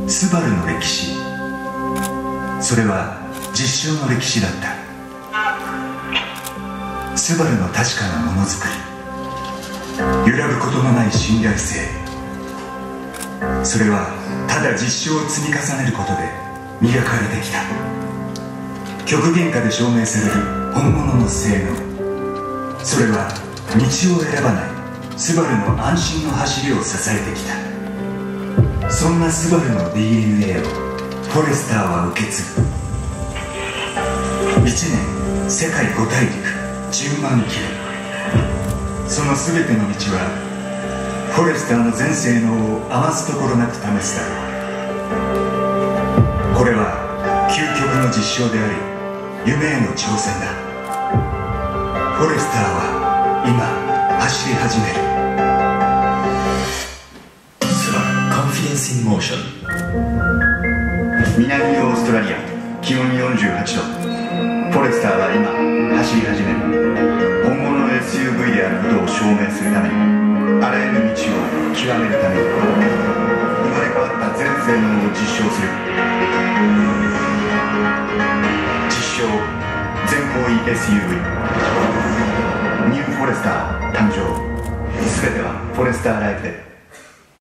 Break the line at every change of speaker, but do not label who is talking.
スバルの歴史、それは実証の歴史だった。スバルの確かなものづくり、揺らぐことのない信頼性、それはただ実証を積み重ねることで磨かれてきた。極限下で証明される本物の性能、それは道を選ばないスバルの安心の走りを支えてきた。そんなスバルの DNA をフォレスターは受け継ぐ。1年世界5大陸10万キロ、その全ての道はフォレスターの全性能を余すところなく試すだろう。これは究極の実証であり夢への挑戦だ。フォレスターは今走り始める。
スバルコンフィデンスインモーション。
南オーストラリア、気温48度。フォレスターは今走り始める。本物の SUV であることを証明するために、あらゆる道を極めるために、生まれ変わった全性能を実証する。実証全方位 SUV ニューフォレスター誕生。すべてはフォレスターライフで。